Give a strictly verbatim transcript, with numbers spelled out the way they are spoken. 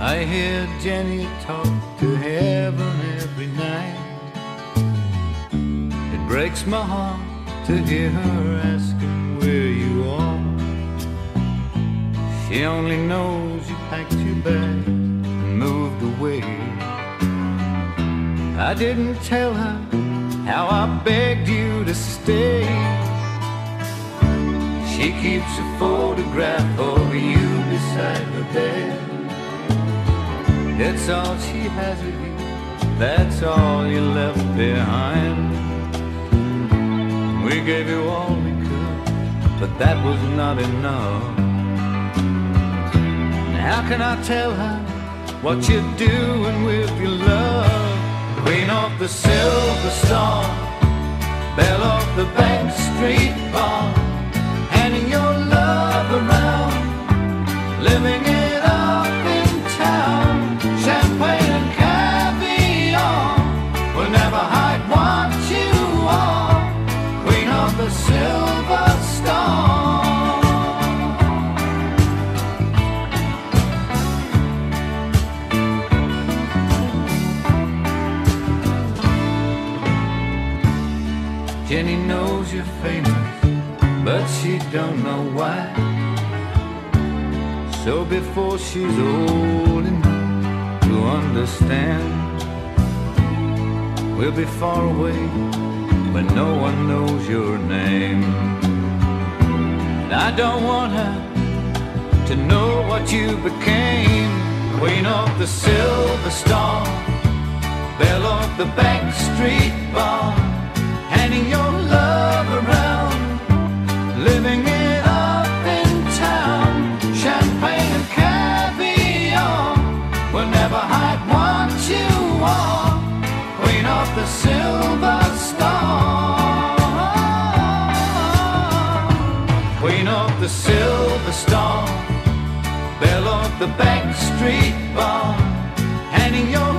I hear Jenny talk to heaven every night. It breaks my heart to hear her asking where you are. She only knows you packed your bag and moved away. I didn't tell her how I begged you to stay. She keeps a photograph of you beside her bed. That's all she has of you, that's all you left behind. We gave you all we could, but that was not enough. How can I tell her what you're doing with your love? Queen of the Silver Star, belle of the Bank Street bar, handing your love around, living it up in town. Champagne and caviar will never hide what you are. Queen of the Silver Star. Jenny knows you're famous, but she don't know why. So before she's old enough to understand, we'll be far away when no one knows your name. And I don't want her to know what you became. Queen of the Silver Star, belle of the Bank Street bar, handing your love around, living it up in town. Champagne and caviar will never hide what you are. Queen of the Silver Star. Queen of the Silver Star, belle of the Bank Street bar, handing your